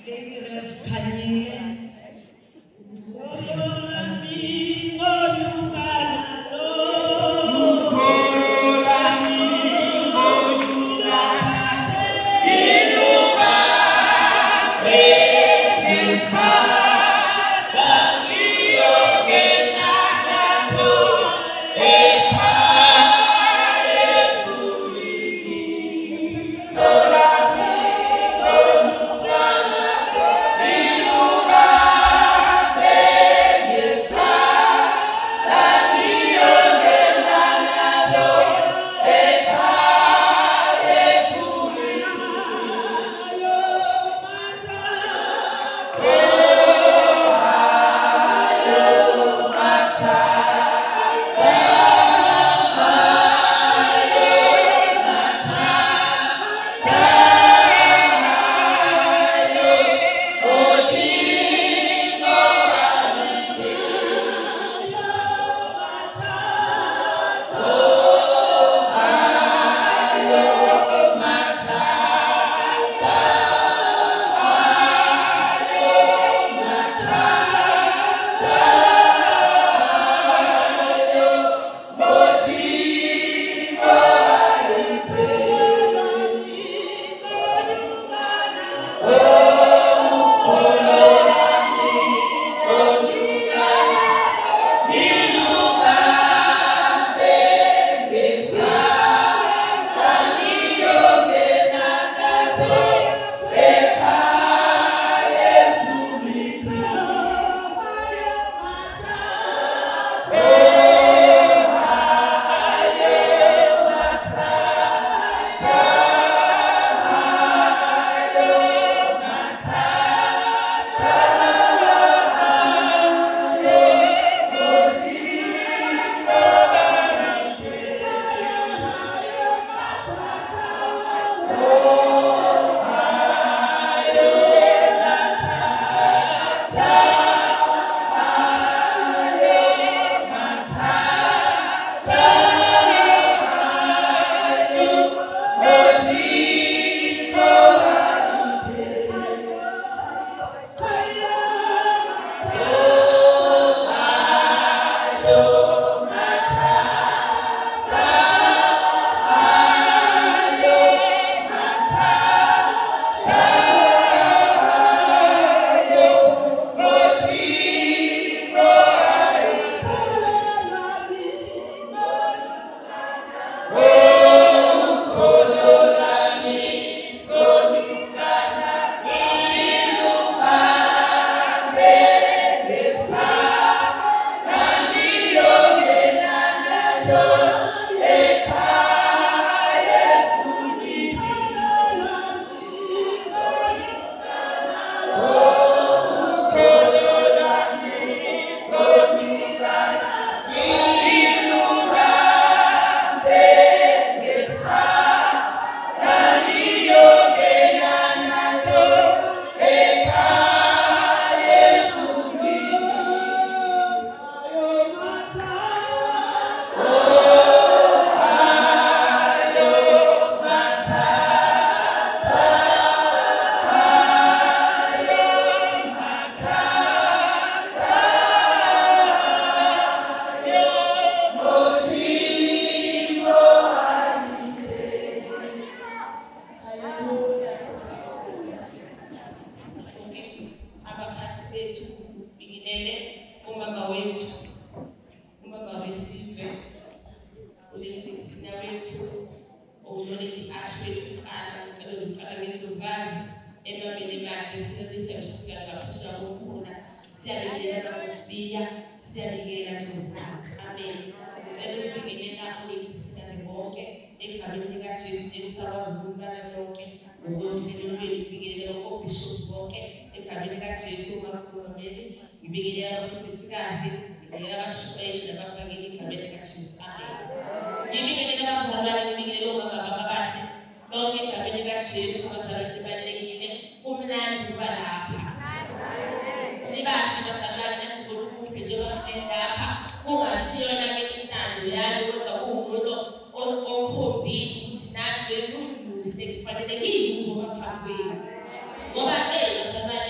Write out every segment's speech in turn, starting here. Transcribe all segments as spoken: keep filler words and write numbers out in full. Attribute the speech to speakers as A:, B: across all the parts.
A: Ngoba ke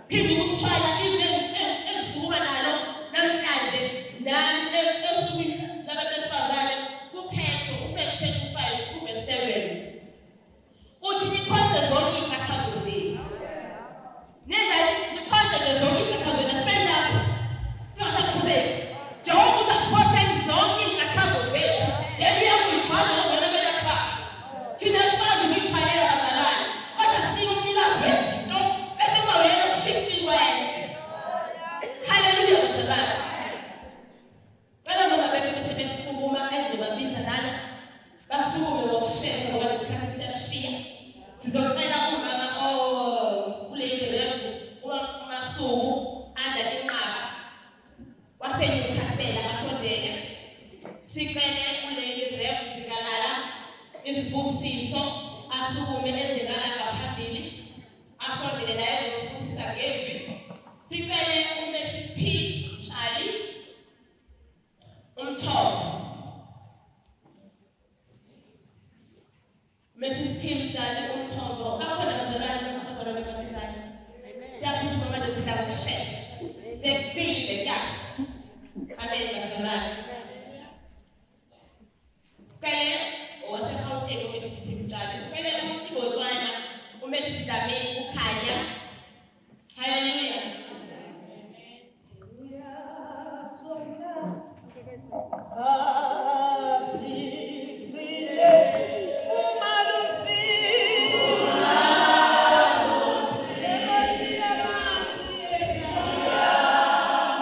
A: Uma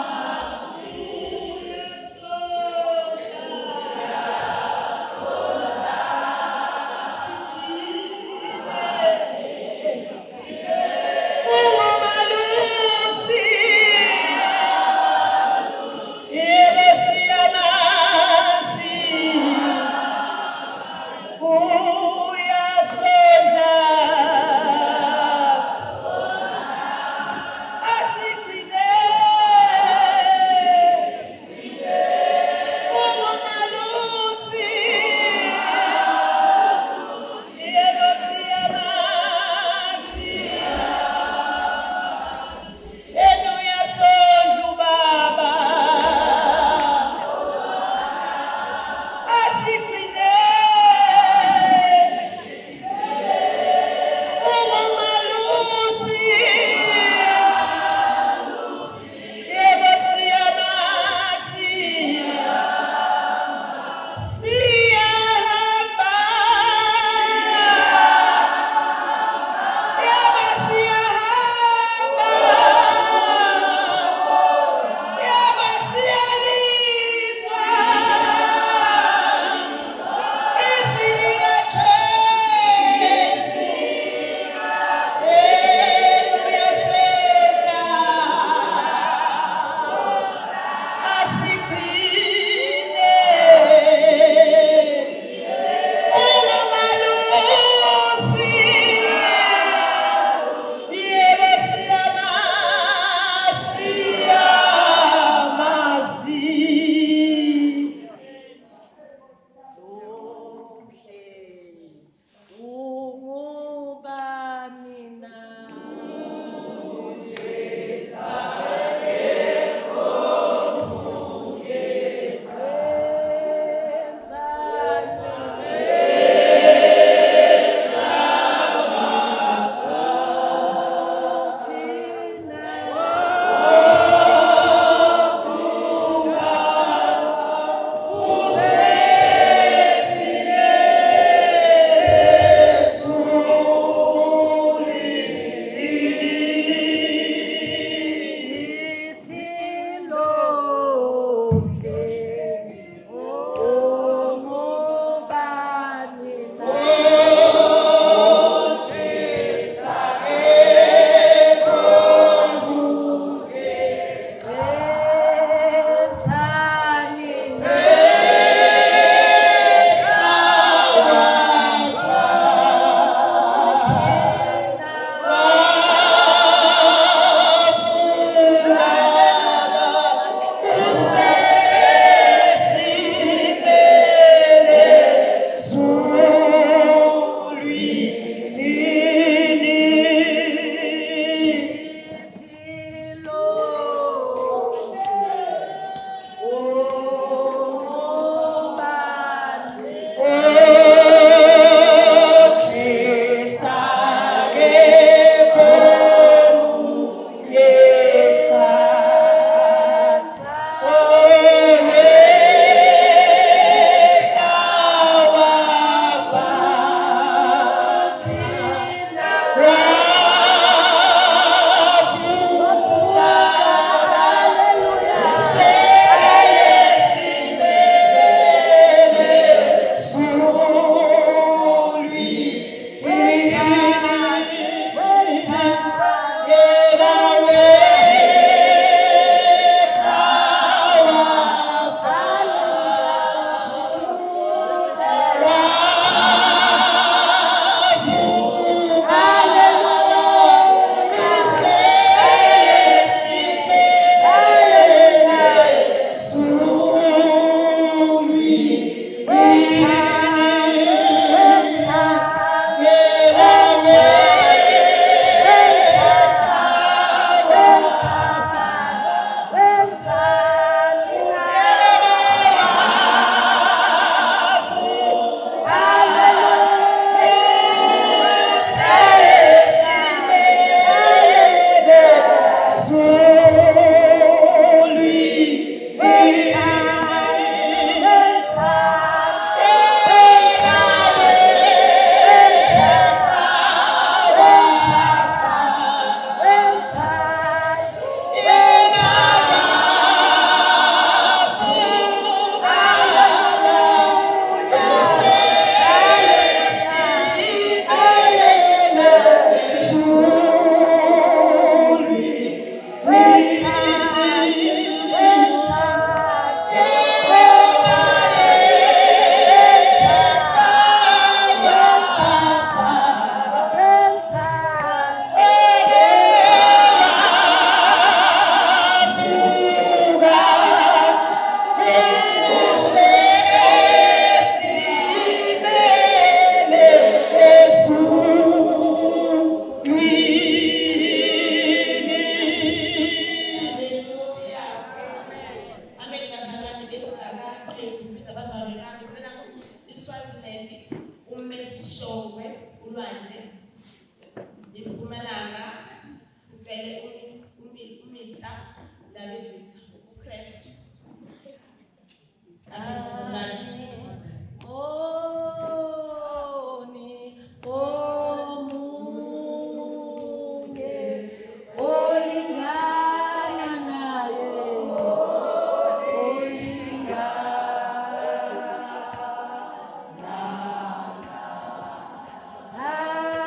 A: olwandle impumalanga sicele uMitha Ndabezitha uKristu
B: Ah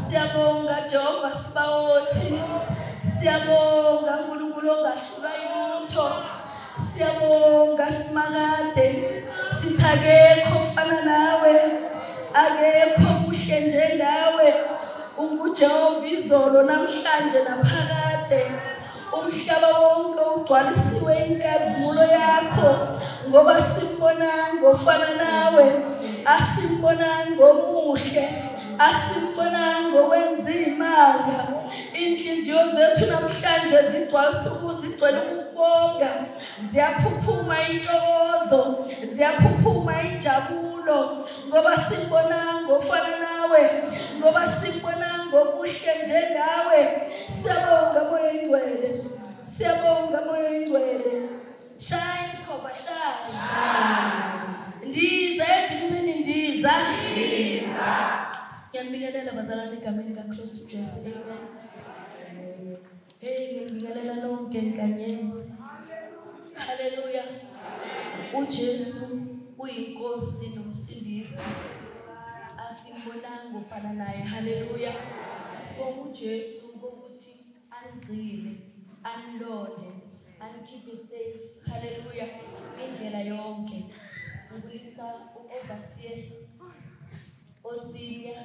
B: Siyabonga Jehova Sibawothi. Siyabonga uNkulunkulu ongahlulwa yilutho. Siyabonga Simakade. Sithakekho ofana nawe. Akekho kuhle njengawe. UnguJehova izolo namhlanje naphakade. Umhlaba wonke ugcwalisiwe inkazimulo yakho ngoba simbonanga ofana nawe. Asimbonanga omuhle. Asimbonanga owenza imanga. Inhliziyo zethu namhlanje zigcwalisa ukuzigcwele ukubonga. Ziyaphuphuma intokozo, ziyaphuphuma injabulo ngoba simbonanga ofana nawe, ngoba simbonanga omuhle njengawe. Siyabonga Moya Oyingcwele. Siyabonga Moya Oyingcwele. Shine Sikhova shine. Ndiza ezintweni ndiza. Ndiza. Ngiyabingelela bazalwane egameni kaKristu Jesu. Amen. Hey, ngibingelela lonke inkanyezi. Haleluya. UJesu uyinkosi nomsindisi. Asimbonanga ofana naye. Haleluya. Sibonga uJesu ukuthi angcile, anilonde, anikeep safe. Haleluya. Indlela yonke. Ngibulisa u-overseer Osilia,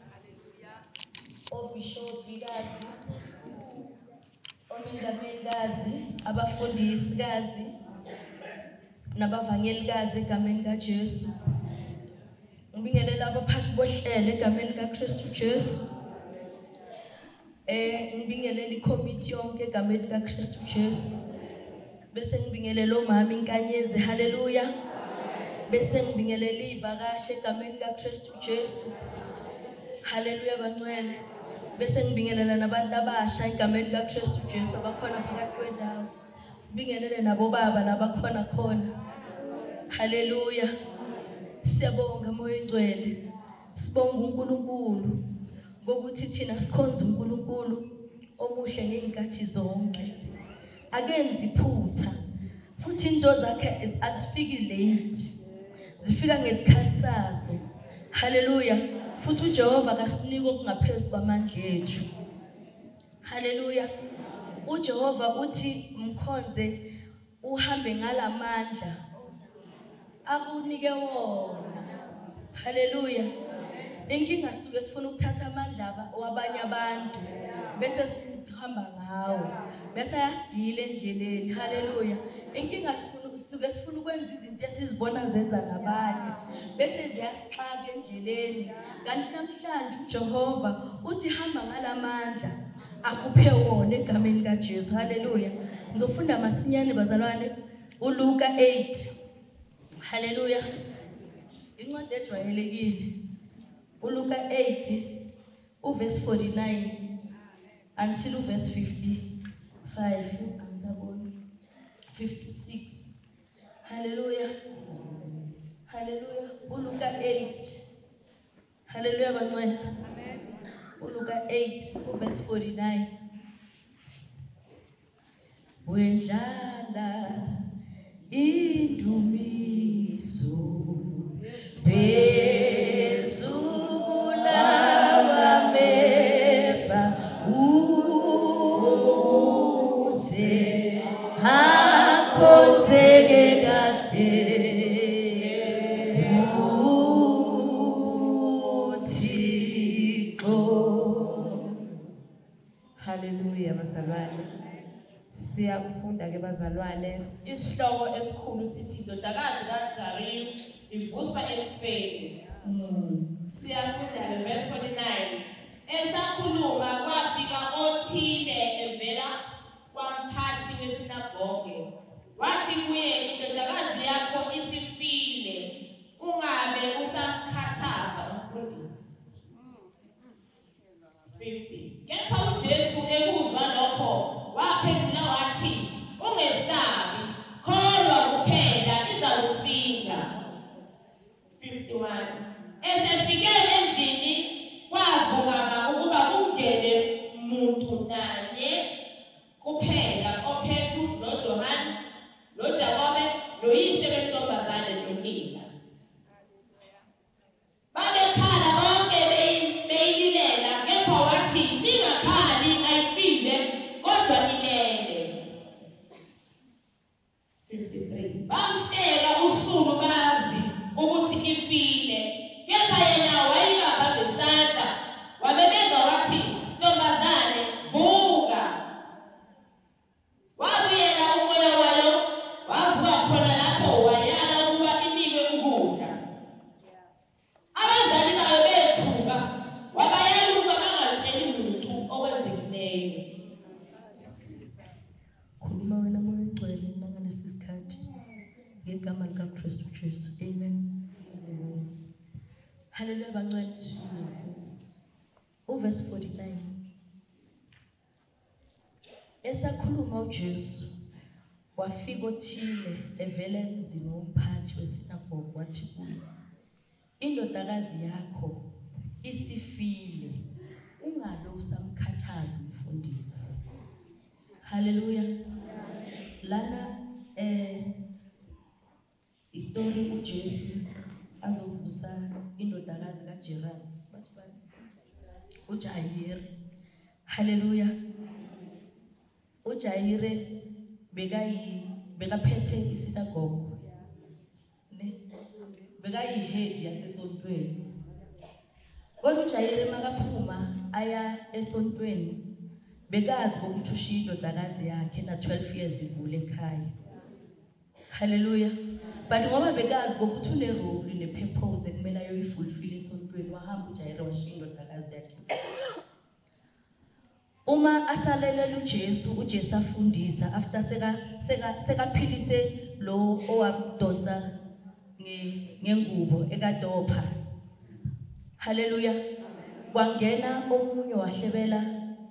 B: obishopikazi, omengamelikazi, abafundisikazi, nabavangelikazi egameni kaJesu. Ngibingelela abaphathi bohlelo egameni kaKristu Jesu. Eh ngibingelela ikomiti yonke egameni kaKristu Jesu. Bese ngibingelela omama inkanyezi. Haleluya. Bese ngibingelela ivakashe egameni kaKristu Jesu. Haleluya bangcwele. Bese ngibingelela nabantu abasha egameni kaKristu Jesu abakhona phakathi kwendawo. Sibingelele nabo baba nabakhona khona. Haleluya. Siyabonga Moya Oyingcwele. Sibonga uNkulunkulu ngokuthi thina sikhonza uNkulunkulu omuhle ngeenkathi zonke. Akenzi iphutha. Futhi into zakhe azifiki late. Zifika ngesikhathi sazo. Haleluya. Futhi uJehova akasinika okungaphezulu kwamandla ethu. Haleluya. uJehova uthi mkhonze uhambe ngalamandla akunike wona. Haleluya. Inkinga sisuke sifuna ukuthatha amandla wabanye abantu bese sihamba ngawo bese yasigile endleleni. Haleluya. Inkinga sifuna sisuke sifuna ukwenza izinto esizibona zenza ngabanye bese ziyasixaka endleleni. Kanti namhlanje uJehova uthi hamba ngalamandla akuphe wona egameni kaJesu. Haleluya. Ngizofunda masinyane bazalwane uLuka eight. Haleluya. Incwadi ejwayelekile uLuka eight uverse forty-nine until uverse fifty-five. Angizabona fifty-six. Haleluya. Haleluya. uLuka eight. Haleluya bangcwele. Amen. uLuka eight uverse forty-nine. Wendlala indumiso besukulawa meva uze hakonzeke kahle uThixo. Haleluya bazalwane. Siyakufunda ke bazalwane
A: isihloko esikhulu sithi indodakazi kaJariyu ivuswa ekufeni. Siyafunda ke verse forty-nine. Esakhuluma kwafika othile evela kwamphathi wesinagoge. Wathi kuye, indodakazi yakho isifile, ungabe usamkhathaza umfundisi. fifty. Kepha uJesu ekuzwa lokho waphendula wathi, ungesabi, kholwa kuphela izawusinda. fifty-one. Esefike endlini kwavukama ukuba kungene umuntu nanye kuphela oPetru noJohane noJakobe noyise bentombazane nonina. Babekhala bonke beyililela, kepha
B: uJesu. Amen. Hallelujah bangcwele. Uverse forty-nine. Esakhuluma uJesu wafika othile evela emzini womphathi wesinagogu wathi kuye, indodakazi yakho isifile, ungalo usamkhathaza umfundisi. Hallelujah. Lana eh istory uJesu azovusa indodakazi kaJerasi bathi bani uJayire. Hallelujah. uJayire bekayi bekaphethe isinagogu ne bekayi head yasesontweni. Kodwa uJayire makaphuma aya esontweni bekazi ukuthi ushiya indodakazi yakhe na twelve years ivule ekhaya. Hallelujah. But ngoba bekazi ukuthi une role ne purpose ekumele ayoyifulfill esontweni, wahamba uJayire washiya indodakazi yakhe. Uma asalela uJesu, uJesu afundisa after seka seka sekaphilise lo owabdonsa ngengubo ekadopha. Hallelujah. Kwangena omunye wahlebela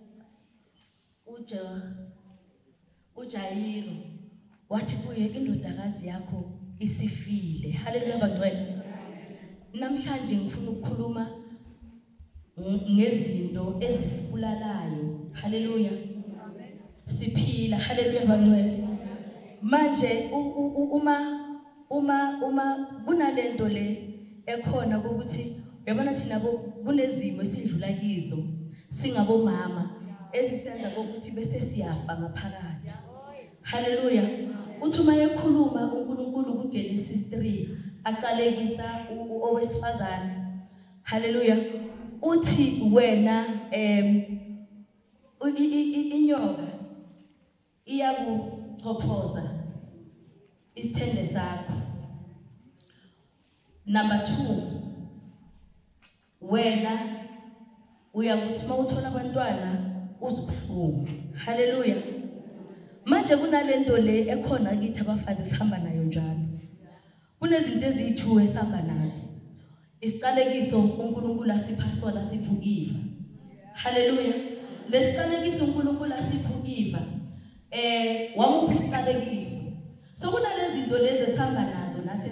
B: uJa uJayiro wathi kuye, indodakazi yakho isifile. Hallelujah bangcwele. Namhlanje ngifuna ukukhuluma ngezinto ezisibulalayo. Hallelujah. Siphila. Hallelujah bangcwele. Manje uma uma uma kunalento le ekhona ukuthi uyabona thina bo kunezimo esidlula kizo singabomama ezisenza ukuthi bese siyafa ngaphakathi. Hallelujah. Uthi uma ekhuluma uNkulunkulu kuGenesis three aqalekisa owesifazane. Hallelujah. Uthi wena em inyoka iyakuchophoza isithende sakho. Number two, wena uyakuthi mawuthola abantwana uzubuhlungu. Hallelujah. Manje kunalento le ekhona kithi abafazi sihamba nayo njalo. Kunezinto ezithu esihamba nazo. Isiqalekiso uNkulunkulu asipha sona siphukiva. Hallelujah. Lesiqalekiso uNkulunkulu asiphukiva eh wamupha isiqalekiso. So kunalezi zinto lezi esihamba nazo nathi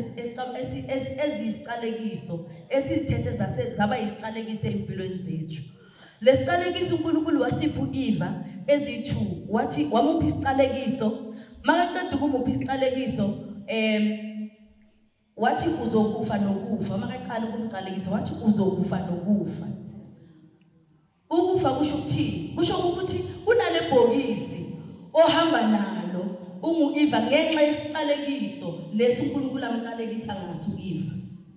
B: ezisiqalekiso esizithethe zase zaba isiqalekiso empilweni zethu. Lesiqalekiso uNkulunkulu wasiphukiva ezithu wathi wamupha isiqalekiso. Makaqeda ukumupha isiqalekiso em wathi uzokufa nokufa. Makaqala ukumqalekisa wathi uzokufa nokufa. Ukufa kusho ukuthini? Kusho ukuthi kunale bhokisi ohamba nalo ungu-Eva ngenxa yesiqalekiso lesi uNkulunkulu amqalekisa ngaso uEva.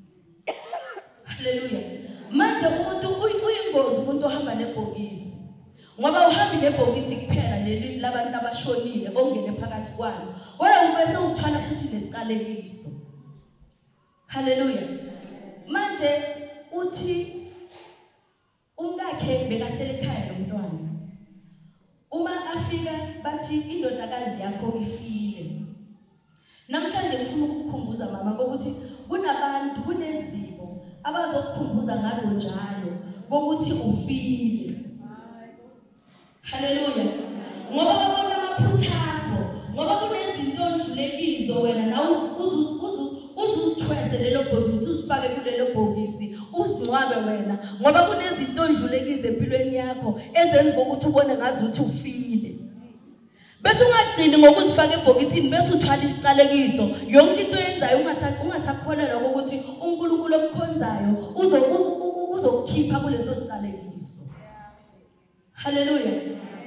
B: Hallelujah. Manje umuntu uyingozi umuntu ohamba nebhokisi. Ngoba uhambi nebhokisi kuphela leli labantu abashonile ongene phakathi kwalo. Wena ubese uthwala futhi nesiqalekiso. Hallelujah. Manje uthi umkakhe bekasele ekhaya nomntwana. Uma afika bathi indodakazi yakho ifile. Namhlanje ngifuna ukukukhumbuza mama ukuthi kunabantu kunezimo abazokukhumbuza ngazo njalo ukuthi ufile. Hallelujah. Ngoba babona amaphutha akho, ngoba kunezinto odlulekizo wena na uzuzithwese lelo bhokisi usifake kulelo bhokisi usinqabe wena ngoba kunezinto odlulekizo empilweni yakho ezenza ukuthi ubone ngazi ukuthi ufile. Bese ungagcini ngokuzifaka ebhokisini bese uthwala isiqalekiso. Yonke into oyenzayo ungasakholelwa ukuthi uNkulunkulu okukhonzayo uzokukhipha kuleso siqalekiso. Hallelujah.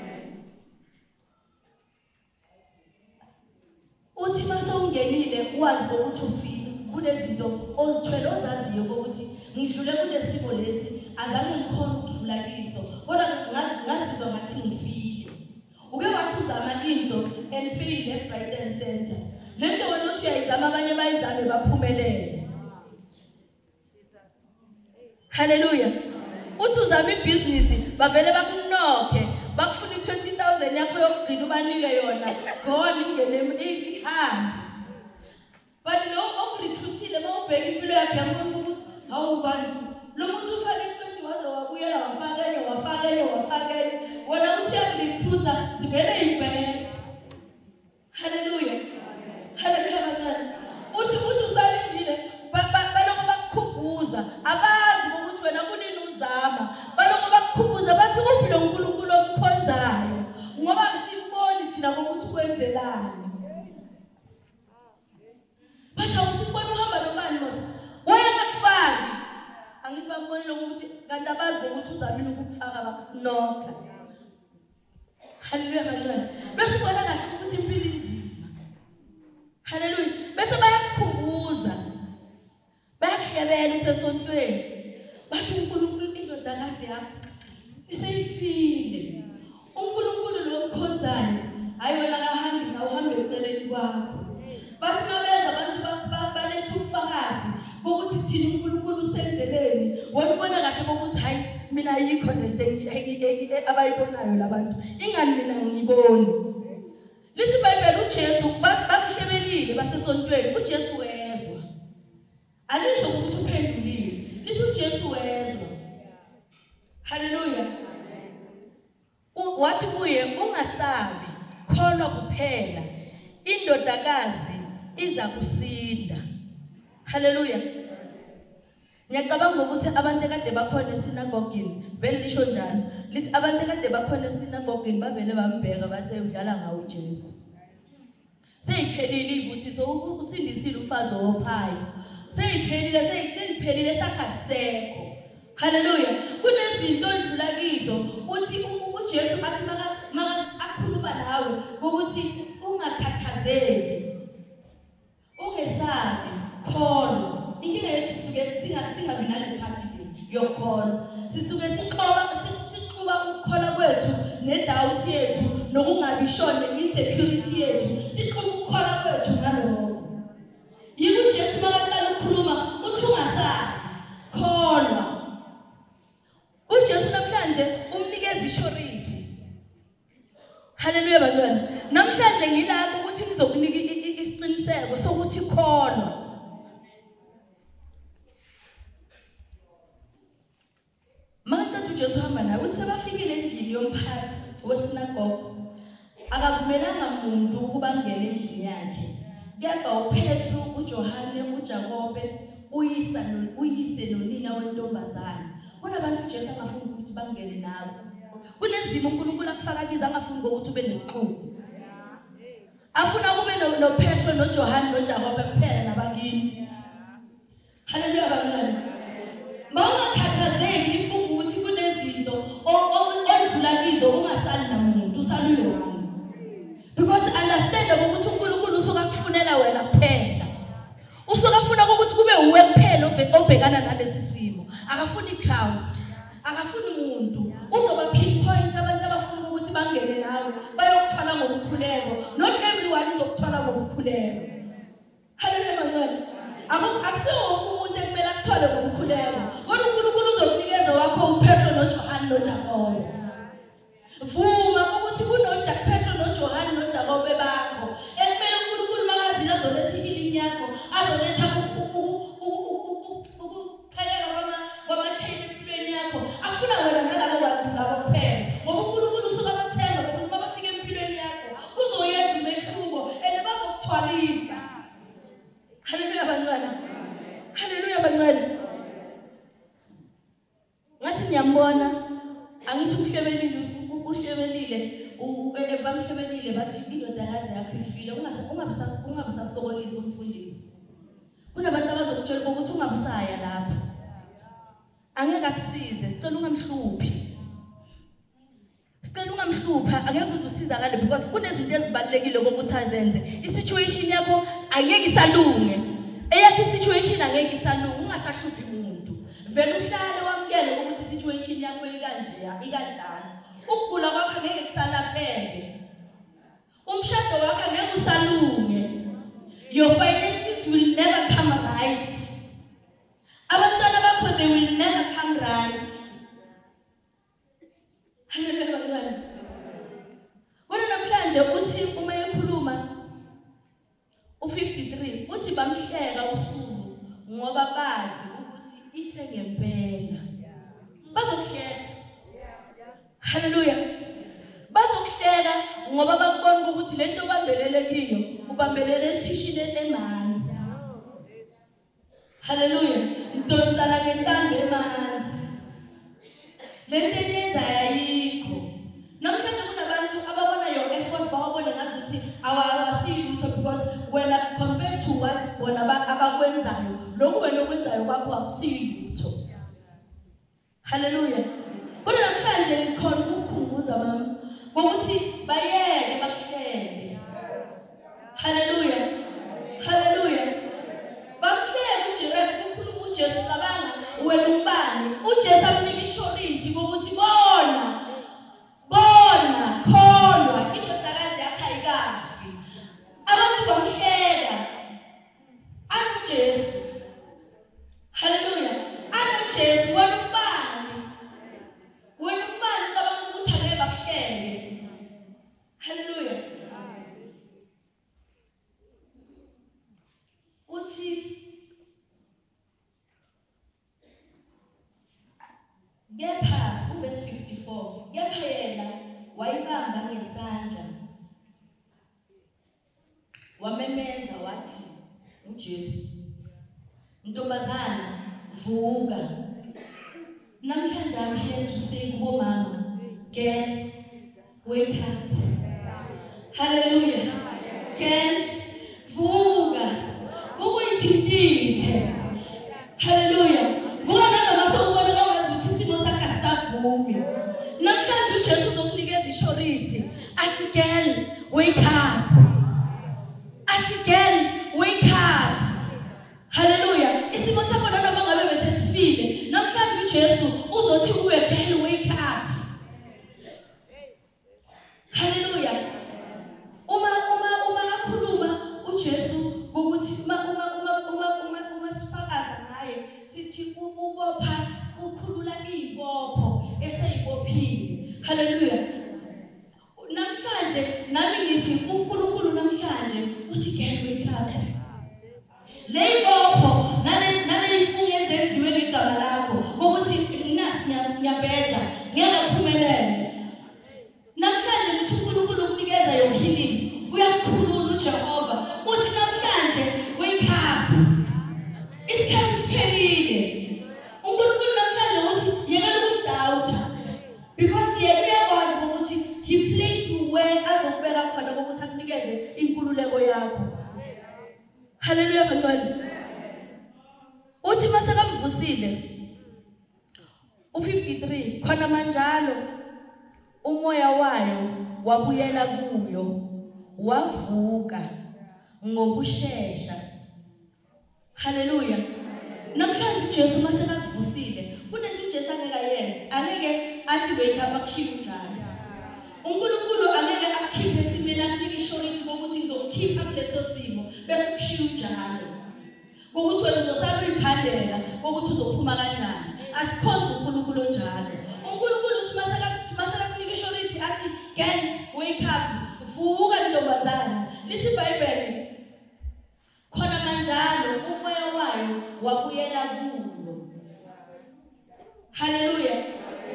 B: Uthi mase ungenile uwazi ukuthi ufile kunezinto ozithwele ozaziyo ukuthi ngidlule kulesimo lesi azange ngikhona ukudlula kiso kodwa ngazizwa ngathi ngifile. Uke wathi uzama into and fail left right and center. Lento wena uthi uyayizama abanye bayizame baphumelele. Hallelujah. Uthi uzama ibusiness bavele bakunokhe bakufuna twenty thousand yakho yokugcina ubanike yona khona ingene ihambe. But no okurecruit ubheka impilo yakhe yabona ukuthi hawu bani lo muntu ufake into waze wabuyela wafaka enye wafaka enye wafaka enye wena uthi uyarecruiter zivele ibheke. Hallelujah. Hallelujah bazali. Uthi uthi usalindile baloko bakukhumbuza abazi ukuthi wena kunini uzama baloko bakukhumbuza bathi kuphi lo nkulunkulu omkhonzayo ngoba simboni thina ukuthi kwenzelani. Bathi awusibona uhamba nobani mos wena kufaki angithi bamboni ukuthi kanti abazi ukuthi uzamile ukufaka bakunokha. Hallelujah bazali. Bese ubona kahle ukuthi impilo inzima. Hallelujah. Bese bayakukhumbuza bayakuhlebela usesontweni bathi uNkulunkulu indodakazi yakho iseyifile. uNkulunkulu lo omkhonzayo hayi wena kahambi nawe uhambe eceleni kwakho. Bathi nabeza abantu baletha ubufakazi bokuthi thina uNkulunkulu usenzeleni wena ubona kahle ukuthi hayi mina yikho lento abayibonayo labantu ingani mina ngiboni. Lithi iBhayibheli uJesu bakuhlebelile basesontweni uJesu wezwa. Alisho ukuthi uphendulile. Lithi uJesu wezwa. Hallelujah. Wathi kuye ungasabi kholwa kuphela indodakazi iza kusinda. Hallelujah. Ngiyacabanga ukuthi abantu ekade bakhona esinagogini vele lisho njalo. Lithi abantu ekade bakhona esinagogini bavele bambheka bathe udlala ngawo uJesu. Seyiphelile ibusiso usindisile umfazi wophayo. Seyiphelile seyiphelile sakhasekho. Hallelujah. Kunezinto odlula kizo uthi uJesu athi maka akhuluma nawe ukuthi ungakhathazeki. Ungesabi kholwa. Inkinga yethu sisuke singasingabi nale party yokholo. Sisuke siqoba siqhuba ukukhola kwethu nedoubt yethu nokungabishone insecurity yethu. Siqhuba ukukhola kwethu ngalokho. Yiko uJesu makaqala ukukhuluma uthi ungasabi kholwa. uJesu namhlanje umnikeza isurety. Hallelujah bantwana. Namhlanje ngilapho ukuthi ngizokunika isiqiniseko sokuthi kholwa. Manje uJesu hamba naye uthi sebafikile endlini yomphathi wesinagoge akavumelanga umuntu ukuba angene endlini yakhe. Kepha uPetru, uJohane, uJakobe, uyisa uyise nonina wentombazane. Kunabantu uJesu angafuni ukuthi bangene nabo. Kunezimo uNkulunkulu akufaka kizo angafuni ukuthi ube nesixuku. Afuna kube noPetru noJohane noJakobe kuphela nabangini. Hallelujah bantwana. Mawungakhathazeki ifunga ukuthi kunezinto odlula kizo ungasali namuntu usali yona. Because understand ukuthi uNkulunkulu usuka kufunela wena kuphela. Usuka ufuna ukuthi kube uwe kuphela obhekana nalesi simo. Akafuni crowd. Akafuni umuntu. Uzoba pinpoint abantu abafuna ukuthi bangene nawe bayokuthwala ngokukhuleko. Not everyone uzokuthwala ngokukhuleko. Hallelujah bantwana. Akusiwo umuntu ekumele akuthwale ngokukhuleko. Kodwa uNkulunkulu uzokunikeza wakho uPetru noJohane noJakobe. Vuma ukuthi kunoPetru noJohane noJakobe bakho. Ekumele uNkulunkulu makazini azoletha ihealing yakho, azoletha ukuqhekeka kwama-chain empilweni yakho. Afuna wena nalabo bantu labo kuphela. Ngoba uNkulunkulu usuke abathemba ukuthi uma bafika empilweni yakho uzoyenza umehluko and bazokuthwalisa. Hallelujah bantwana. Hallelujah bantwana. Ngathi ngiyambona angithi uhlebelile uhlebelile bamhlebelile bathi indodakazi yakho ifile ungabisasa ungabisasokolisa umfundisi. Kunabantu abazokutshela ukuthi ungabusaya lapha. Angeke akusize, sicela ungamhluphi. Sicela ungamhlupha, angeke uzusizakale because kunezinto ezibalekile ukuthi azenze. I-situation yakho angeke isalunge. Eyakho i-situation angeke isalunge, ungasahluphi umuntu. Vele uhlale wamkele ukuthi i-situation yakho ikanje, ikanjani. Ukugula kwakho angeke kusalapheke. Umshado wakho angeke usalunge. Your finances will never come right. Abantwana bakho they will never come right. Hallelujah bantwana. Kodwa namhlanje uthi uma ekhuluma u fifty-three uthi bamhleka usuku ngoba Hallelujah. Bazokuhleka ngoba bakubona ukuthi lento obambelele kiyo ubambelele ethishini emanzi. Hallelujah. Mdonsala ngentambo emanzi. Lento eyenza ayikho. Namhlanje kunabantu ababona your effort bawabona ngazuthi awasiyilutho because when compared to what bona abakwenzayo lokhu wena okwenzayo kwakho akusiyilutho. Hallelujah. Kodwa namhlanje ngikhona ukukhumbuza mama ngokuthi bayeke bakuhlele. Hallelujah. Hallelujah. Bakuhlele uJesu ukukhuluma uJesu cabanga wena umbani. uJesu amnika ishoriti ukuthi bona bona kholwa indodakazi yakhe ayikafi. Abantu bamhleka. AnoJesu. Hallelujah. AnoJesu wena umbani. Wena umbani cabanga ukuthi angeke bakuhlele. Hallelujah. Uthi kepha uverse fifty-four kepha yena wayibamba ngesandla wamemeza wathi uJesu ntombazana vuka. Namhlanje I'm here to say kubo mama girl wake up. Hallelujah. Girl vuka. Vuka uyithintithe. Hallelujah. Vuka noma sewubona kawazi ukuthi isimo sakhe asisavumi. Namhlanje uJesu uzokunikeza ishoriti athi girl wake up. Athi girl wake up. Hallelujah. Isimo sakho noma ngabe bese sifile namhlanje uJesu uzothi kuwe girl wake up. Hallelujah. Uma uma uma akhuluma uJesu ukuthi uma uma uma uma uma uma sifakaza ngaye sithi ubopha ukhulula izibopho eseyibophile. Hallelujah. Namhlanje nami ngithi uNkulunkulu namhlanje uthi girl wake up. Leyibopho nale nale ifunge ezenziwe ngegama lakho ukuthi nasi ngiyabeja ngiyakuphumelela. Namhlanje uthi uNkulunkulu ukunikeza yo healing uyakhulula uJehova uthi namhlanje wake up. Isikhathi siphelile. uNkulunkulu namhlanje uthi yekela ukudoubt because yena uyakwazi ukuthi he placed you where azokubeka khona ukuthi akunikeze inkululeko yakho. Hallelujah bantwana. Uthi masekamvusile u fifty-three khona manjalo umoya wayo wabuyela kuyo wavuka ngokusheshsha. Hallelujah. Namhlanje uJesu masekavusile kunento uJesu angeke ayenze. Angeke athi wake up akukhiphe njalo. uNkulunkulu angeke akukhiphe simela kunika ishoriti ukuthi ngizokukhipha kuleso simo bese kushiya njalo. Ukuthi wena uzosala uyiphandela ukuthi uzophuma kanjani. Asikhonze uNkulunkulu njalo. uNkulunkulu uthi masela masela kunika ishoriti athi girl wake up vuka ntombazana. Lithi iBhayibheli khona manjalo umoya wayo wabuyela kuyo. Hallelujah.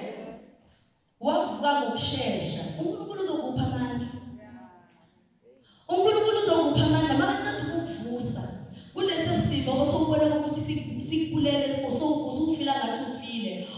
B: Wavuka ngokusheshsha. uNkulunkulu uzokupha amandla. uNkulunkulu uzokupha amandla makancane ukukuvusa kuleso simo osubona ukuthi sikulele osufila ngathi ufile.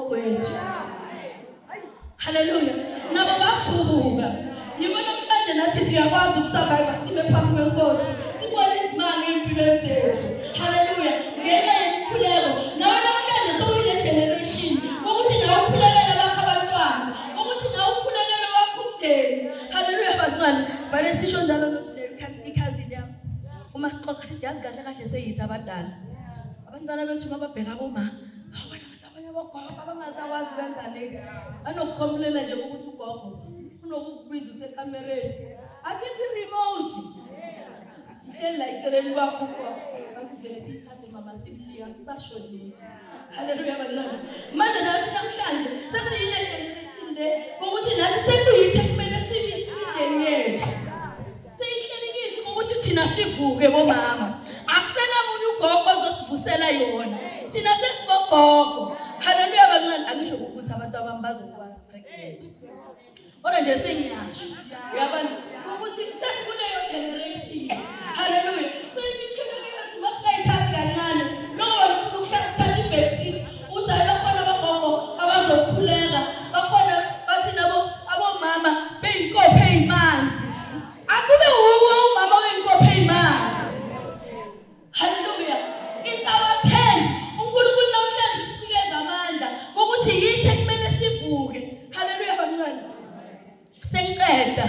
B: ogwethu. Hallelujah. Nabo bavuka. Yibona namhlanje nathi siyakwazi ukusurvive sibe phambi kwenkosi. Sibone izimanga empilweni zethu. Hallelujah. Ngenxa yenkululeko. Nawe namhlanje sowuyile generation ukuthi nawe ukhulekele bakho abantwana, ukuthi nawe ukhulekele wakho umndeni. Hallelujah bantwana. Bale sisho njalo ikhazini yami. Uma sixoxa sithi yazi kahle kahle seyithi abadala. Abantwana bethu mababheka boma. Awona abanye abagogo abangazakwazi ukwenza next. Anokukhomlela nje ukuthi ugogo unokukubiza usekamereni. Athi i-remote. Ihleli la eceleni kwakho asivele sithathe mama simfika sasho nje. Hallelujah bantwana. Manje nathi namhlanje sesiyile generation le ukuthi nathi sekuyithe kumele sibe isibindeni yethu. Seyihleli kithi ukuthi thina sivuke bomama. Akusena umuntu ugogo ozosivusela yona. Thina sesigogogo. Hallelujah bantwana. Angisho ukuthi abantu abami bazokwazi pregnant. Kodwa nje sengiyasho. Uyabona ukuthi sesikuleyo generation. Hallelujah. Sesikhulekela ukuthi masayithatha kancane. Lokho ufuna ukuthatha i-vaccine. Uthi ayibakhona abagogo abazokhuleka. Bakhona bathi nabo abomama beyinkophe ezimanzi. Akube uwe umama weyinkophe ezimanzi. Hallelujah. It's our turn. uNkulunkulu namhlanje usinikeza amandla ukuthi yithe kumele sivuke. Hallelujah bantwana. Sengiqeda.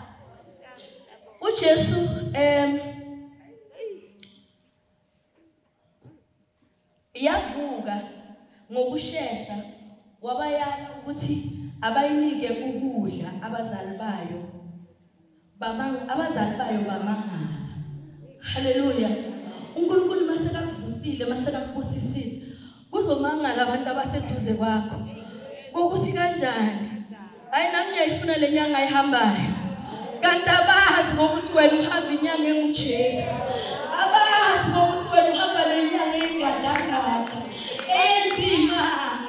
B: uJesu em yavuka ngokusheshsha wabayala ukuthi abayinike ukudla abazali bayo. Bamanga abazali bayo bamangala. Hallelujah. uNkulunkulu masekavusile masekakubusisile kuzomangala abantu abaseduze kwakho. Ukuthi kanjani? Hayi nami ngiyayifuna lenyanga ayihambayo. Kanti abazi ukuthi wena uhamba inyanga enguJesu. Abazi ukuthi wena uhamba lenyanga engadlanga. Enzima.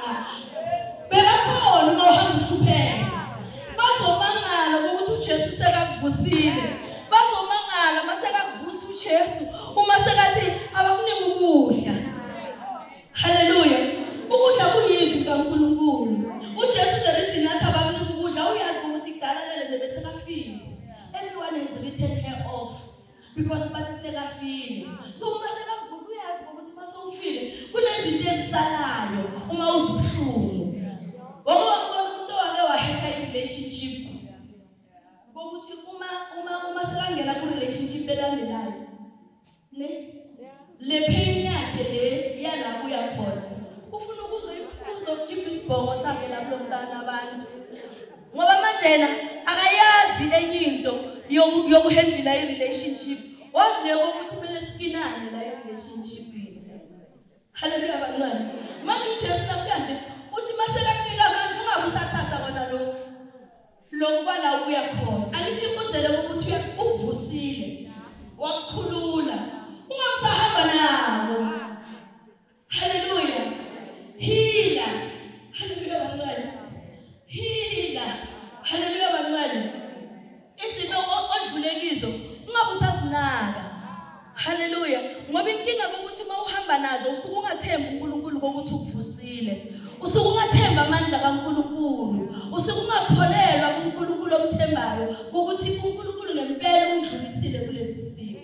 B: Bekakhona ngohamba usuphela. Bazomangala ukuthi uJesu sekakuvusile. Bazomangala masekakuvusa uJesu uma sekathi abakunika ukudla. Hallelujah. Ukudla kuyizwi kaNkulunkulu. uJesu the reason nathi abakunika ukudla uyazi ukuthi kudala lele bese kafile. Everyone is written here off because bathi sekafile. So uma sekavuka uyazi ukuthi mase ufile kunezinto ezisalayo uma uzuhlungu. Ngoba umuntu wake wahetha i-relationship. Ukuthi uma uma uma selangena ku relationship elandelayo. Ne? Le pain yakhe le yala kuya khona. Ufuna ukuzokhipha isibhongo sakhe lapho lomntana abantu. Ngoba manje na akayazi enye into yokuhandle i-relationship. Wazi leko ukuthi kumele sikinane la i-relationship. Hallelujah bantwana. Manje uJesu namhlanje uthi maselakunika abantu ungabe usathatha bona lo lokwala uya khona. Angithi ukuzele ukuthi ukuvusile. Wakukhulula. Ungasahamba nawo. Hallelujah. Hila. Hallelujah bantwana. Hila. Hallelujah bantwana. Izinto odlulekizo ungabe usazinaka. Hallelujah. Ngoba inkinga ukuthi uma uhamba nazo usuke ungathemba uNkulunkulu ukuthi ukuvusile. Usuke ungathemba amandla kaNkulunkulu. Usuke ungakholelwa kuNkulunkulu omthembayo ukuthi uNkulunkulu ngempela ungidlulisile kulesi simo.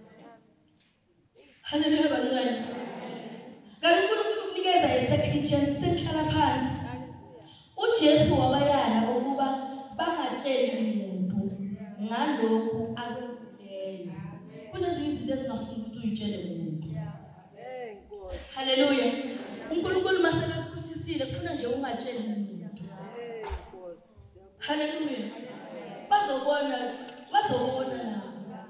B: Hallelujah bantwana. Kanti uNkulunkulu unikeza i-second chance senhlala phansi. uJesu wabayala ukuba bangatsheli umuntu ngalokho akwenzileyo. Kunezinye izinto ezingafuni ukuthi uyitshele umuntu. Hallelujah. uNkulunkulu masekakubusisile kufuna nje ungatsheli umuntu. Hallelujah. Bazobona, bazobona nabo.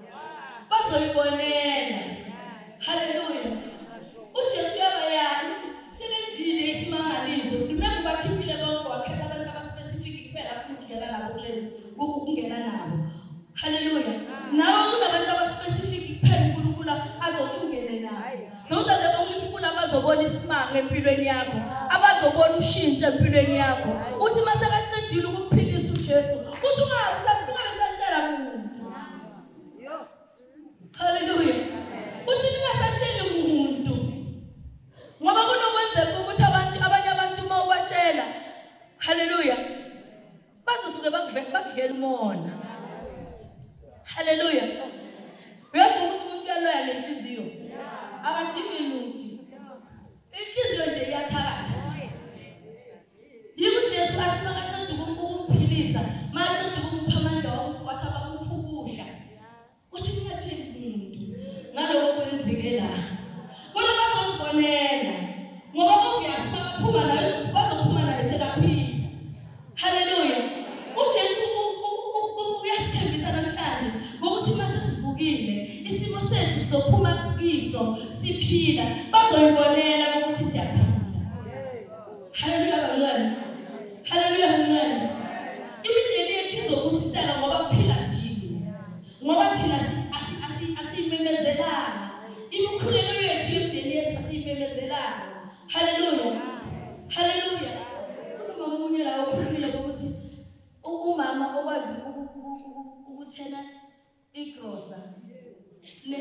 B: Bazoyibonela. Hallelujah. uJesu yabayala ukuthi sebenzile isimangaliso. Remember bakhiphile bonke wakhetha abantu abaspecific kuphela futhi ungena nabo kulelo ukungena nabo. Hallelujah. Nawe kunabantu abaspecific kuphela uNkulunkulu azothi ungene nabo. Those are the only people abazobona isimanga empilweni yakho, abazobona ushintsho empilweni yakho. Uthi masakaqedile ukuphilisa uJesu, uthi ungabe ungasantshela umuntu. Hallelujah. Uthi ningasantsheli umuntu. Ngoba kunokwenzeka ukuthi abantu abanye abantu mawubatshela bakudlela umona. Hallelujah. Uyazi ukuthi umuntu uyaloya ngenhliziyo. Akadingi lutho. Inhliziyo nje iyathakatha. Yiko Jesu athi makaqeda ukukuphilisa, makaqeda ukupha amandla wathi abakuphukudla. Uthi ngiyathini umuntu ngaloko kwenzeke la. Kodwa bazozibonela ngoba obvious baphuma nayo bazophuma nayo sekaphila. Hallelujah. uJesu uyasithembisa namhlanje ngokuthi mase sivukile isimo sethu sophuma kiso siphila bazoyibonela ukuthi siyaphila. Hallelujah bangani. Hallelujah bangani. Imindeni yethu izobusiseka ngoba kuphila thina. Ngoba thina asimemezelana. Imikhuleko yethu yemindeni yethu asimemezelana. Hallelujah. Hallelujah. Uma umunye la uphumile ukuthi umama okwazi ukuthena igrosa ne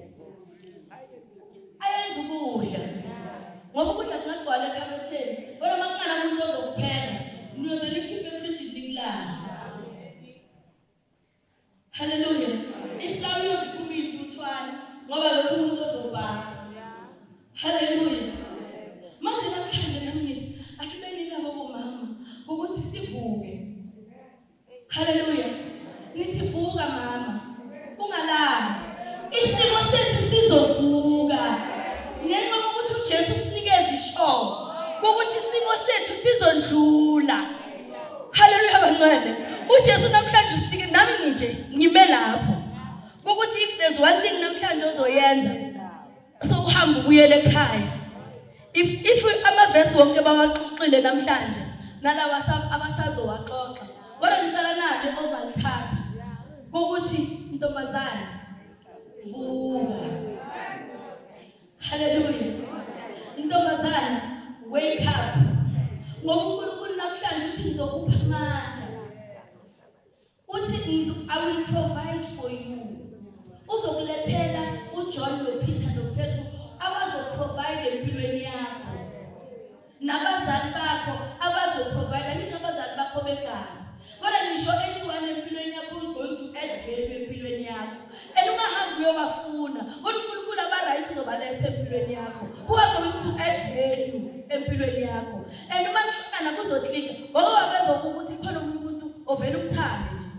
B: ayenza ukudla ngoba ukudla kungagcwala ekhabetheni kodwa makungana umuntu ozokupheka niyoze nikhiphe efrijini nikulahla. Hallelujah. Iflawa iyoziphumile uthwana ngoba lokho umuntu ozobaka. Hallelujah. Manje namhlanje nami ngithi asibeni labo bomama ukuthi sivuke. Hallelujah. Nithi vuka mama. Ungalala. Isimo sethu sizovuka. Ngenxa yokuthi uJesu sinikeza ishowo ukuthi isimo sethu sizondlula. Hallelujah bangcwele. uJesu namhlanje usitike nami nje ngime lapho. Ukuthi if there's one thing namhlanje ozoyenza sokuhamba ubuyele ekhaya. If if amavesi wonke bawaxoxile namhlanje nalawa abasazowaxoxa. Kodwa ngicela nani ozalithatha ukuthi intombazane vuka. Hallelujah. Intombazane wake up. Ngoba uNkulunkulu namhlanje uthi ngizokupha amandla. Uthi I will provide for you. Uzokulethela uJohn noPeter noPetru abazoprovide empilweni yakho. Nabazali bakho abazoprovide ngisho abazali bakho begazi. Kodwa ngisho anyone empilweni yakho is going to add value empilweni yakho. And ungahambi uyobafuna. Kodwa uNkulunkulu abaright uzobaletha empilweni yakho. Who are going to add value empilweni yakho. And uma ngihlangana kuzoklika ngoba bazokuba ukuthi khona umuntu ovela umthande nje.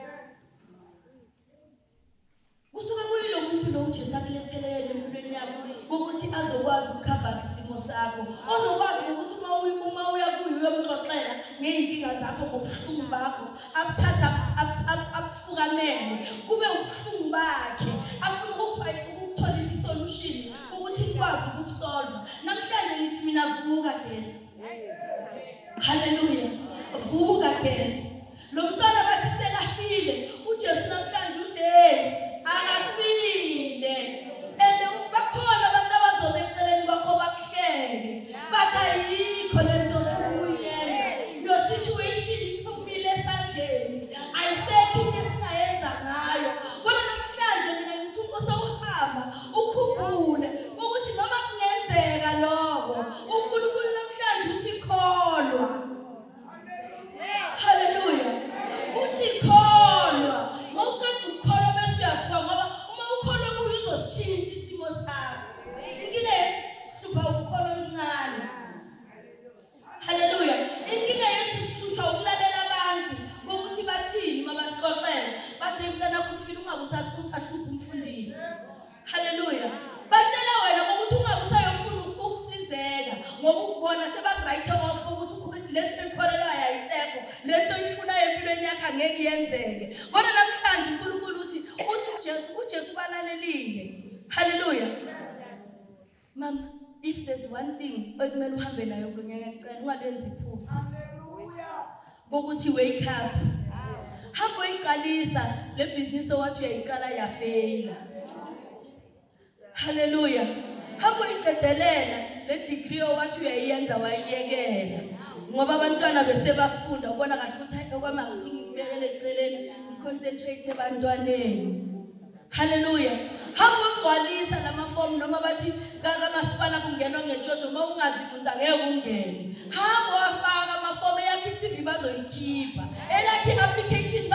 B: Kusuka kuyilo muntu lo uJesu akulethelele empilweni yakho ukuthi azokwazi ukukhava isimo sakho. Ozokwazi ukuthi uma uma uya kuyo uyomxoxela ngeenkinga zakho ngobuhlungu bakho, akuthatha akufukamele kube ubuhlungu bakhe, afuna ukufayila ukuthola isolution ukuthi ikwazi ukusolve. Namhlanje ngithi mina vuka phela. Hallelujah. Vuka phela. Lo mntwana bathi sekafile. uJesu namhlanje uthi hey akafile. Ende bakhona abantu abazobeceleni bakho bakuhlenge. Bathi ayikho lento ofuyenza. Your situation iphumile esandleni. Ayisekho into esingayenza ngayo. Kodwa namhlanje mina ngithi usawuhamba ukhumbule ukuthi noma kungenzeka lokho uNkulunkulu namhlanje uthi kholwa. Hallelujah. Uthi kholwa. Ngokuthi ukholwa bese uyavuka ngoba uma ukholwa kuyo uzositshintsha isimo sakho. Inkinga yethu sihlupa ukholwa omncane. Hallelujah. Inkinga yethu sihlupa ukulalela abantu ukuthi bathini uma basixoxela. Bathi mntana kufika ungabe usahlupha umfundisi. Hallelujah. Batshela wena ukuthi ungabe usayofuna ukusizeka ngoba ukubona sebakurayithe off ukuthi lento ekholelwa yayisekho, lento ifuna empilweni yakho angeke yenzeke. Kodwa namhlanje uNkulunkulu uthi uthi uJesu uJesu balalelile. Hallelujah. Mama, if there's one thing okumele uhambe nayo kunyaka ecela ungalenzi iphutha. Hallelujah. Ngokuthi wake up. Hamba uyiqalisa le business owathi uyayiqala yafaila. Hallelujah. Hamba uyiqedelela le degree owathi uyayenza wayiyekela. Ngoba abantwana bese bafunda ubona kahle ukuthi okwama ngikubekele eceleni concentrate ebantwaneni. Hallelujah. Hamba ugcwalisa lamaform noma bathi kaMasipala kungenwa ngejojo uma ungazifunda ngeke ungene. Hamba wafaka amaform yakhe I C V bazoyikhipha. Elakhe application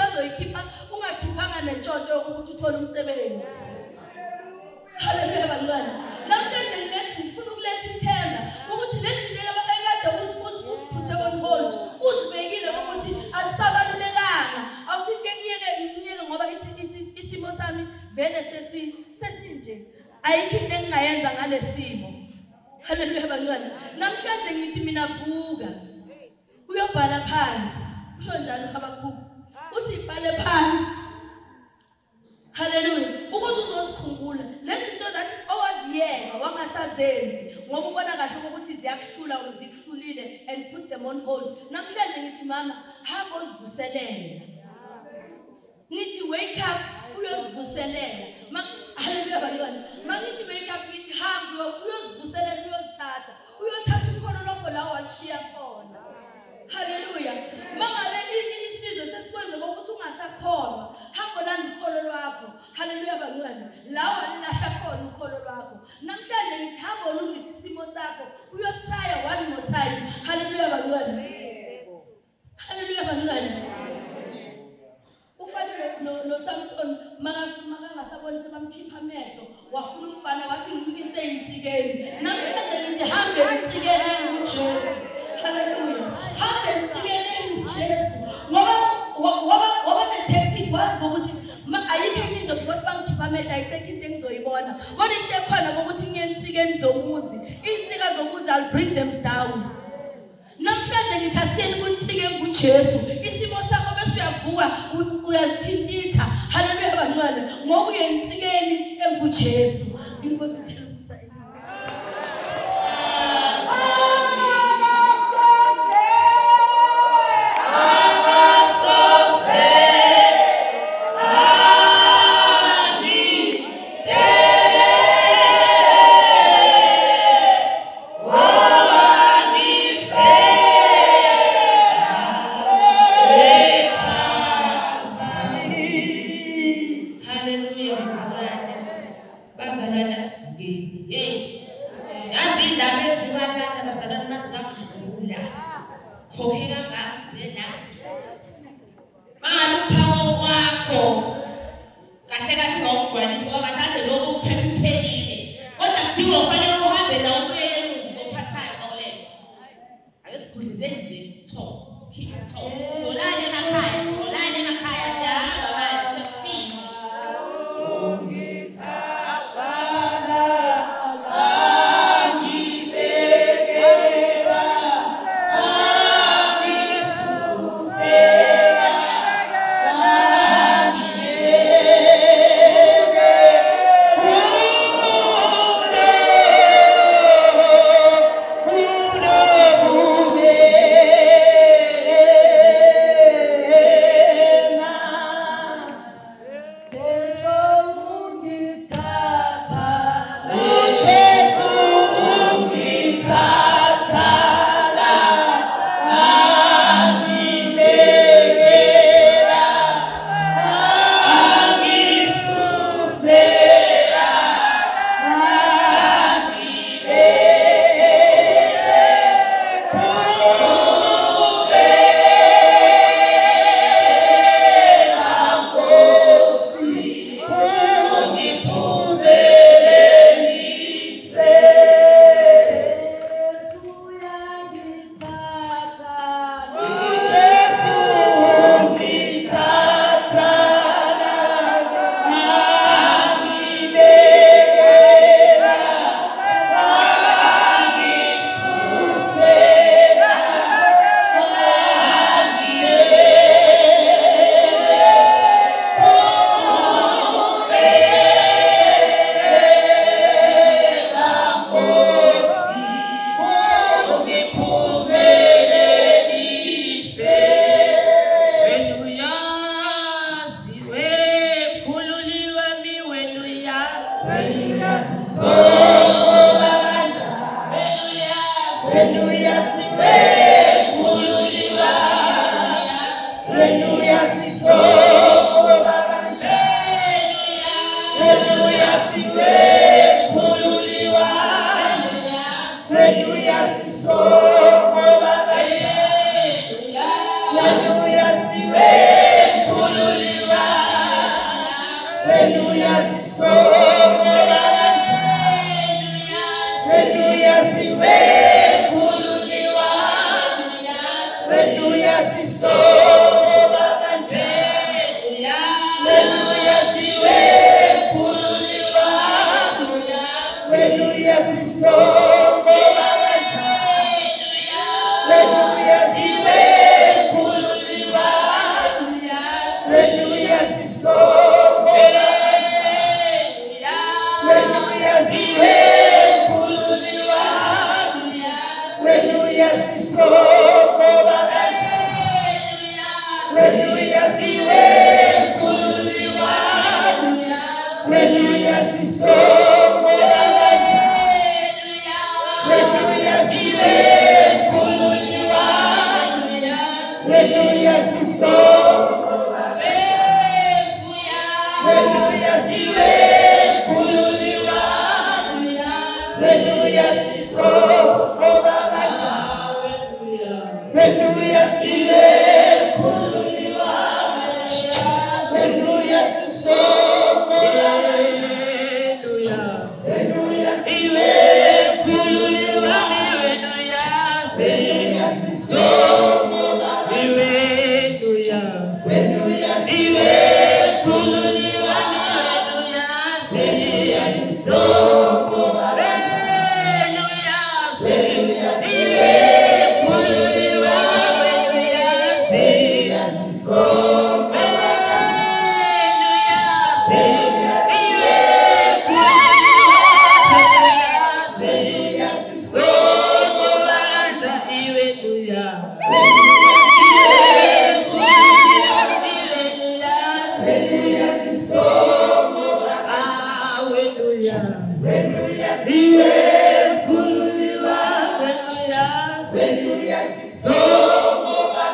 B: uthola umsebenzi. Haleluya bantwana. Namhlanje ngilethi ngifuna ukuletha ithemba ukuthi lezi zinto abakade uziphuthe on hold uzibekile ukuthi asisabalulekanga. Awuthi ngiyeke ngiyeke ngoba isimo sami vele sesi sesinje. Ayikho into engingayenza ngalesimo. Haleluya bantwana. Namhlanje ngithi mina vuka. Uyobhala phansi. Usho njalo Habakhukhi. Uthi ibhale phansi. Haleluya. Ukuze uzozikhumbula lezi zinto zathi owaziyeka wangasazenzi ngoba ubona kahle ukuthi ziyakuhlula uzikuhlulile and put them on hold. Namhlanje ngithi mama hamba uzivuselela. Nithi wake up uyozivuselela. Haleluya bantwana. Mangithi wake up ngithi hamba uyozivuselela uyozithatha. Uyothatha ukhono lokho la washiya khona. Haleluya. Mangabe isizwe sesikwenze ukuthi ungasakholwa, hamba landa ukholo lwakho. Haleluya bantwana. Lawa alilahla khona ukholo lwakho. Namhlanje ngithi hamba ulungisa isimo sakho. Uyotrya one more time. Haleluya bantwana. Haleluya bantwana. Ufanele no no Samson makangasaboni sebamkhipha amehlo wafuna umfana wathi ngimikise insikeni. Namhlanje ngithi hambe insikeni kuJesu. Haleluya. Hambe insikeni kuJesu. Ngoba ngoba ngoba netactic wazi ukuthi ayikho into because bangikhipha amehlo ayisekho into engizoyibona. Kodwa into ekhona ukuthi ngiyensikeni zomuzi. Insika zomuzi I'll bring them down. Namhlanje ngithi asiyeni kunsikeni kuJesu. Isimo sakho bese uyavuka uyazithintitha. Haleluya bantwana. Ngoba uyensikeni enguJesu. Inkosi ithela umsayini.
C: Hallelujah, sisongoba kanje. Hallelujah, siwe kululiwa. Hallelujah, sisongoba kanje. Hallelujah, siwe kululiwa. Hallelujah, sisongoba kanje. Hallelujah, siwe kululiwa. Hallelujah, sisongoba kanje. Hallelujah, siwe kululiwa. Hallelujah, sisongoba kanje. Hallelujah, siwe kululiwa. Hallelujah, sisongoba. Hallelujah, siwe kululiwa. Hallelujah, sisongoba kanje. Hallelujah, siwe kululiwa. Hallelujah, sisongoba. Hallelujah, siwe kululiwa. Hallelujah, sisongoba. Hallelujah, siwe kululiwa. Hallelujah, sisongoba. Hallelujah, siwe kululiwa. Hallelujah, sisongoba. Hallelujah, siwe kululiwa. Hallelujah, sisongoba. Hallelujah, sisongoba. Hallelujah, siwe kululiwa. Hallelujah, sisongoba.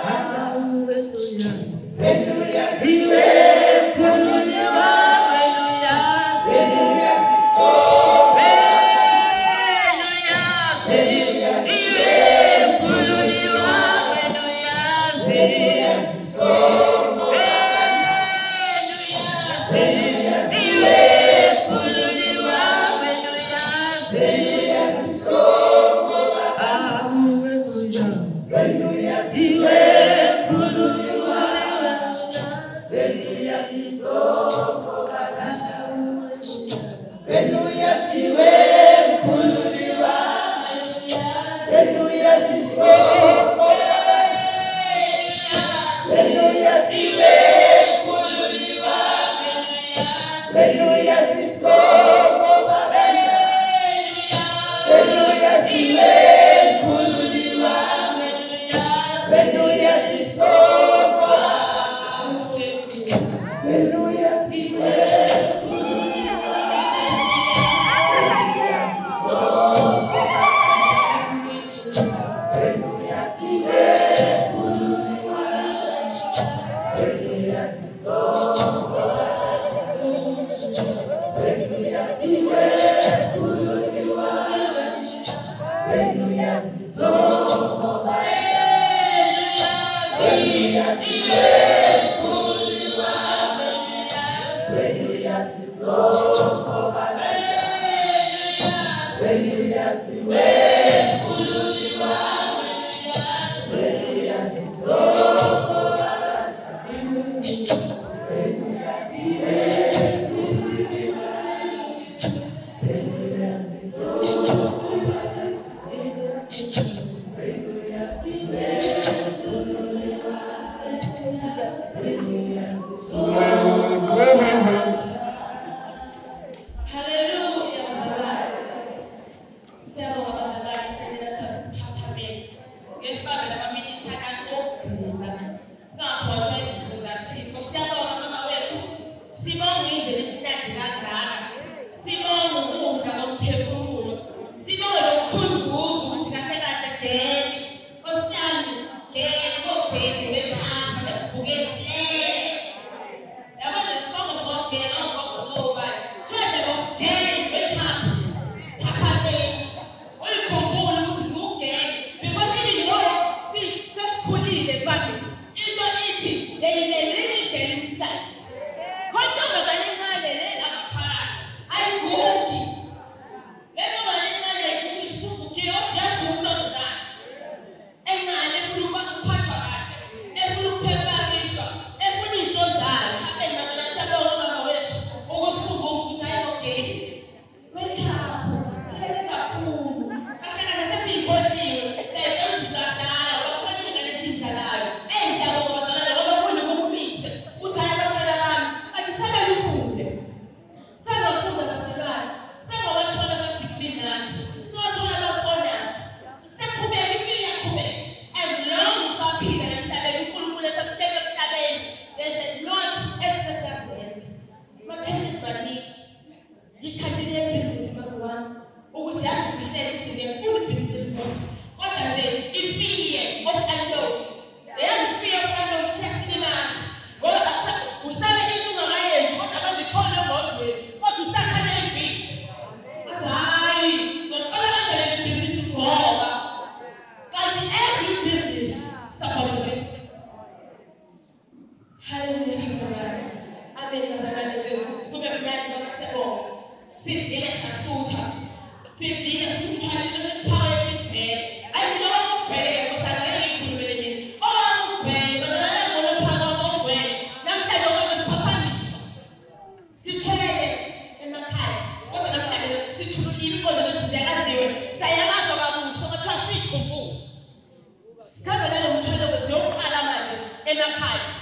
C: Hallelujah, siwe kululiwa. Hallelujah, sisongoba. Hallelujah, siwe kululiwa. Hallelujah, sisongoba. Hallelujah, siwe kululiwa. Hallelujah, sisongoba. Hallelujah, siwe kululiwa. Hallelujah, sisongoba. Hallelujah, siwe kululiwa. Hallelujah, sisongoba. Hallelujah, siwe kululiwa. Hallelujah, sisongoba. Hallelujah, siwe kululiwa. Hallelujah, sisongoba. Hallelujah, siwe
A: Emma,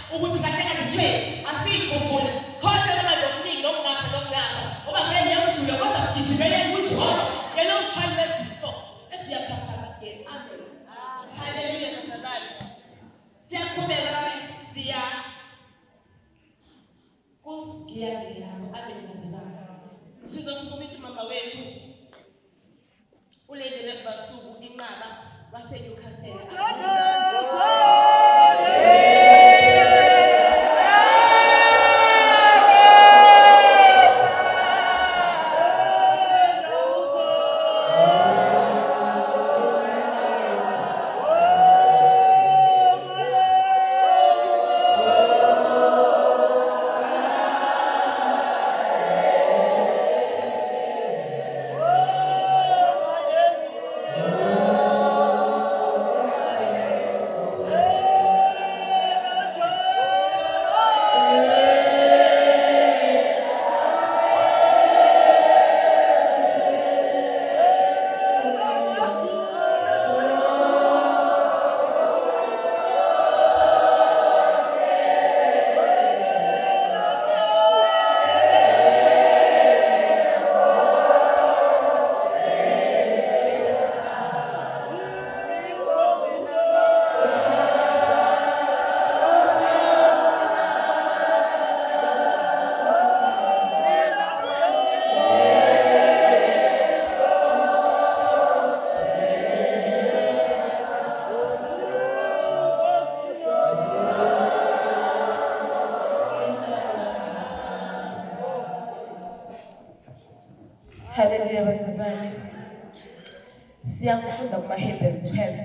A: ukuthi kahle kahle nje asikhumbule khona laba lokuningi lokungapha lokungapha ngoba ngeke ngiyakudlula kodwa sigijimele kuJohn yena umthwali wezifo esiyakhathala ke amen haleluya msabali siyaqhubeka baba siya kusiya amen msabali sizosukumisa mama wethu ulezi rebasuku inqaba waseNewcastle
D: Hallelujah bazalwane. Siyakufunda kumaHebrew twelve.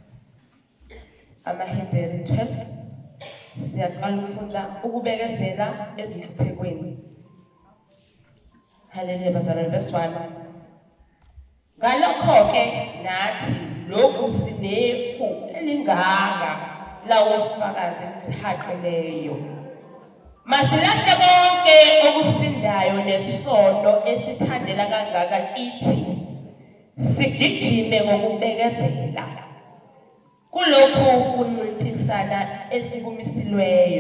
D: AmaHebrew twelve. Siyaqala ukufunda ukubekezela ezinhluphekweni. Hallelujah bazalwane verse one. Ngalokho ke nathi lokhu sinefu elingaka lawo ufakazi elihaqeleyo. Masilahle konke okusindayo nesono esithandela kangaka kithi sigijime ngokubekezela kulokho kuncintisana esikumisilweyo.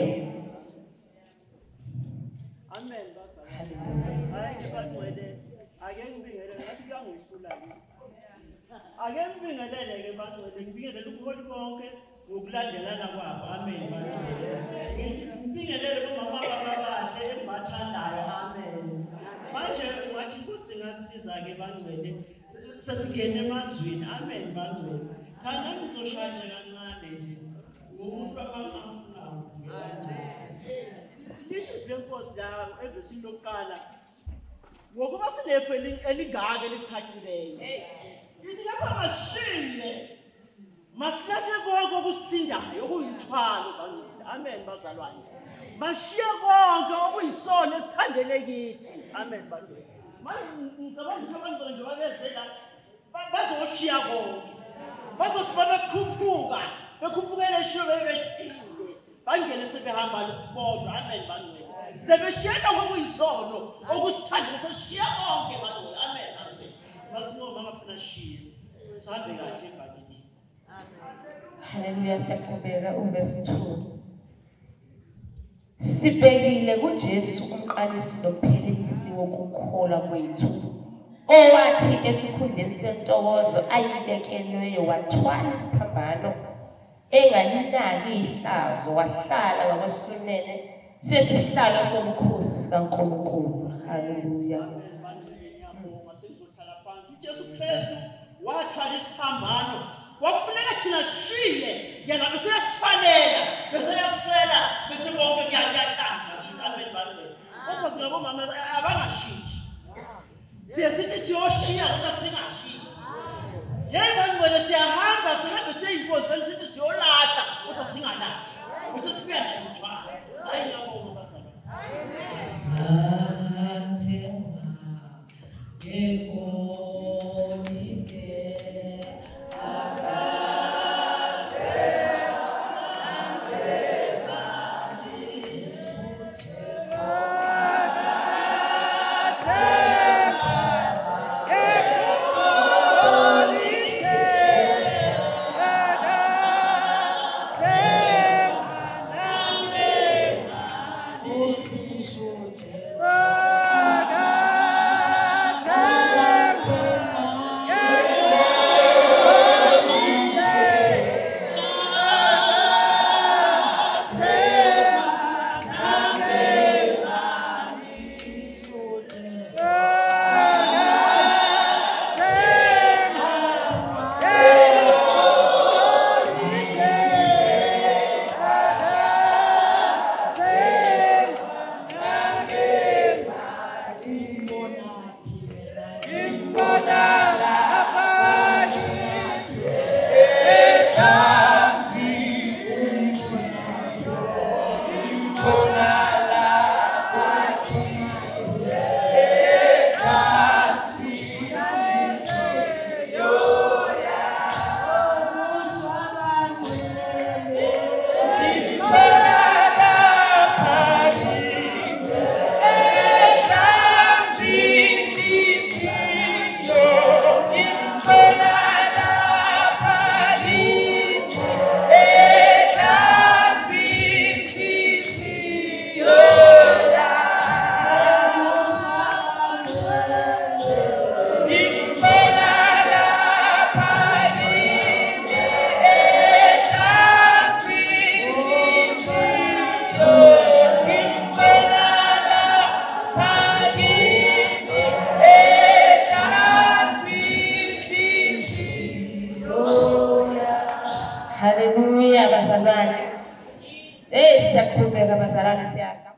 E: Amen bazalwane. Hayi bagcwele ake ngibingelele ngathi kuyangishulana. Ake ngibingelele ke bagcwele ngibingelele ukholi konke ngokulandelana kwabo. Amen bazalwane. Ngibingelele kumama babahle embathandayo. Amen. Manje ngathi kusingasiza ke bagcwele sesingene emazweni. Amen bagcwele. Khanga ngizoshaya kancane nje. Ngomuntu abangafuna. Lithi sibenkosi la evesini lokuqala ngokuba sinefu elingaka elisithaqileyo. Lithi lapha mashiye masilahle konke okusindayo okuyithwalo bangcwele. Amen bazalwane. Mashiye konke okuyisona esithandele kithi. Amen bangcwele. Manje ngicabanga ukuthi abantu nje babezela bazoshiya konke. Bazothi babekhuphuka bekhuphukele shiyo bebeshile bangene sebehamba kodwa. Amen bangcwele. Sebeshiyela ngokuyisona okusithandele seshiya konke bangcwele. Amen amen. Masinoma ngafuna shiye sabe kahle ebhaleni.
D: Hallelujah siyaqhubeka uverse two. Sibhekile kuJesu umqalisi nomphelelisi wokukholwa kwethu owathi esikhundleni sentokozo ayibekelweyo wathwala isiphambano engalinaki ihlazo wahlala ngakwesinene sesihlalo sobukhosi kaNkulunkulu. Hallelujah.
E: Jesu Kristu wathwala isiphambano wakufuneka thina shiye yena bese yasithwalela bese yasifela bese konke kuyahlanga. Amen bangcwele. Kodwa singabomama abangashiyi siye sithi siyoshiya kodwa singashiyi. Yebo bangcwele siyahamba sihambe siyinkonzo sithi siyolahla kodwa singalahli bese sifika nokuthwala. Hayi ngiyabonga bazalwane.
D: Haleluya bazalwane. Eh siyaqhubeka bazalwane siyadla.